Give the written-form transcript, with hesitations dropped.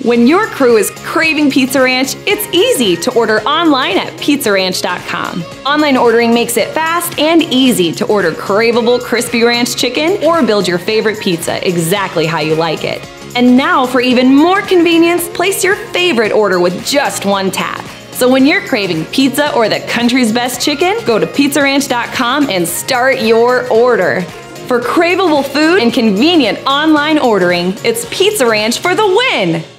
When your crew is craving Pizza Ranch, it's easy to order online at pizzaranch.com. Online ordering makes it fast and easy to order craveable crispy ranch chicken or build your favorite pizza exactly how you like it. And now, for even more convenience, place your favorite order with just one tap. So when you're craving pizza or the country's best chicken, go to pizzaranch.com and start your order. For craveable food and convenient online ordering, it's Pizza Ranch for the win!